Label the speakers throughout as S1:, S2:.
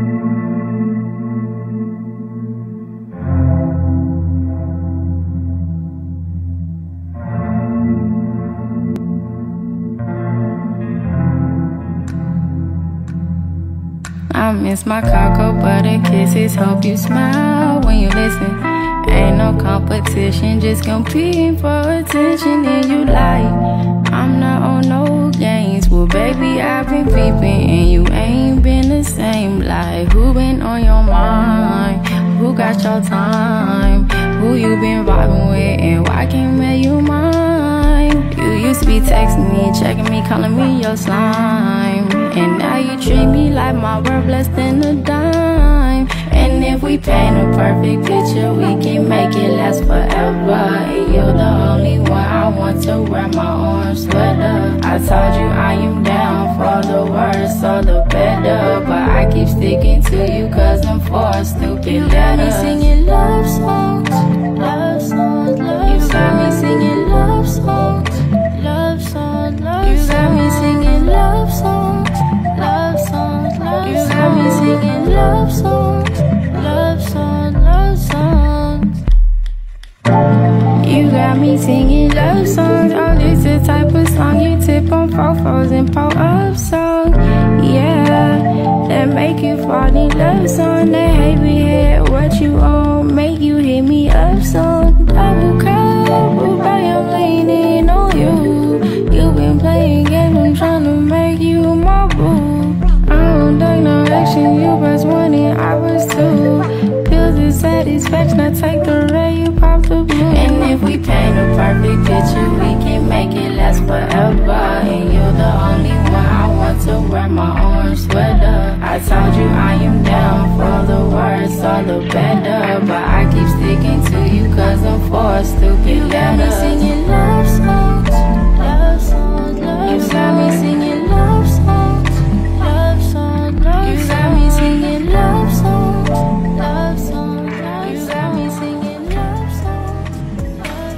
S1: I miss my cocoa butter kisses. Hope you smile when you listen. Ain't no competition, just competing for attention. And you like, I'm not on no games. Well, baby, I've been peeping, and you ain't been the same. Like, who been on your mind? Who got your time? Who you been vibing with, and why can't make you mine? You used to be texting me, checking me, calling me your slime. And now you treat me like my worth less than a dime. And if we paint a perfect picture, we can make it last forever. And you're the only one I want to wear my orange sweater. I told you I am down for the worse or the better, but I keep sticking to you cause I'm for stupid letters. You got me singing love songs, love songs, love songs. You got me singing love songs, love songs, love songs. You got me singing love songs, love songs, love songs. You got me singing love songs, love songs, love songs. You got me singing love songs. Oh, this the type of song you tip on profiles and pop up songs. Yeah, that make you fall in love song. That heavy head, what you on, make you hit me up song. Double cup, but I'm leaning on you. You been playing games, I'm tryna make you my boo. I don't take no action, you press 1 and I press 2. Pills of satisfaction, I take the red, you pop the blue. And if we paint a perfect picture, we can make it last forever. And you're the only one I want to wear my orange sweater. I told you I am down for the worse or the better, but I keep sticking to you cause I'm for stupid letters. You got me singing love songs, love songs, love songs. You got me singing love songs, love songs, love songs. You got me singing love songs, love songs, love songs. You got me singing love songs, love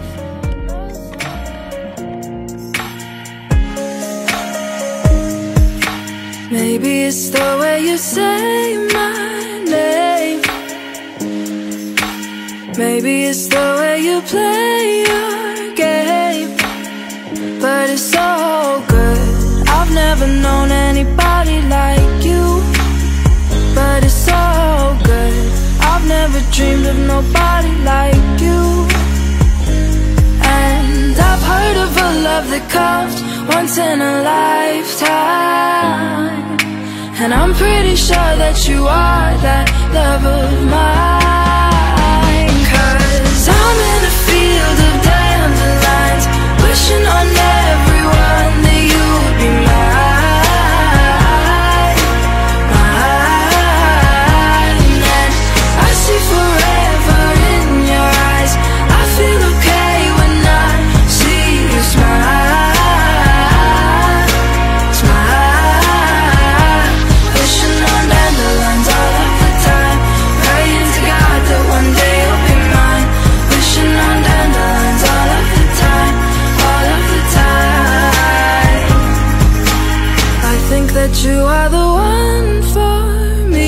S1: songs.
S2: Maybe it's the way you say my name. Maybe it's the way you play your game. But it's so good, I've never known anybody like you. But it's so good, I've never dreamed of nobody like you. And I've heard of a love that comes once in a lifetime, and I'm pretty sure that you are that love of mine. Cause I'm in a field of dandelions, wishing on everyone that you would be mine, mine. And I see forever in your eyes. I feel okay when I see you smile, smile. Wishing on dandelions all of the time, praying to God that one day you'll be mine. Wishing on dandelions all of the time, all of the time. I think that you are the one for me,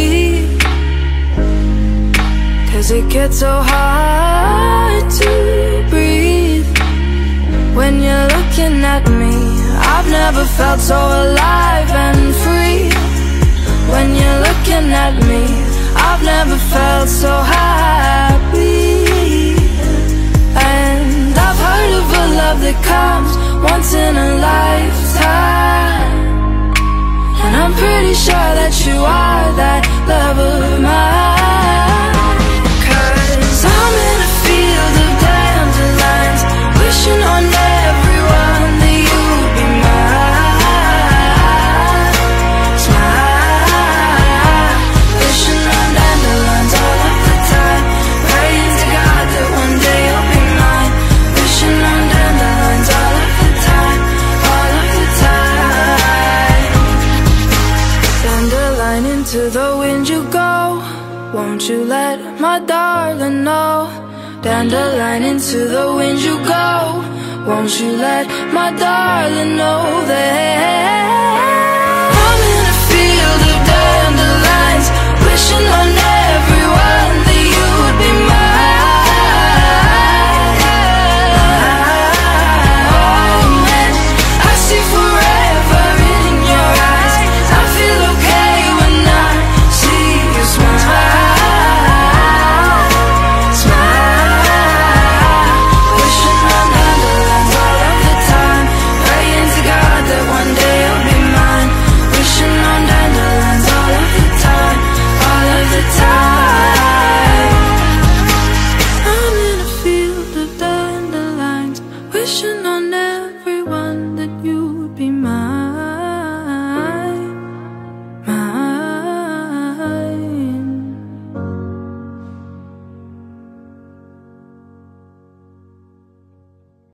S2: cause it gets so hard to breathe when you're looking at me. I've never felt so alive and free. When you're looking at me, I've never felt so happy. And I've heard of a love that comes once in a lifetime, and I'm pretty sure that you are that love of mine. Cause I'm in a field of dandelions, wishing on everyone that you would be mine, smile. Wishing on dandelions all of the time, praying to God that one day you'll be mine. Wishing on dandelions all of the time, all of the time. Dandelion, into the wind you go, won't you let my darling know? Dandelion, into the wind you go, won't you let my darling know that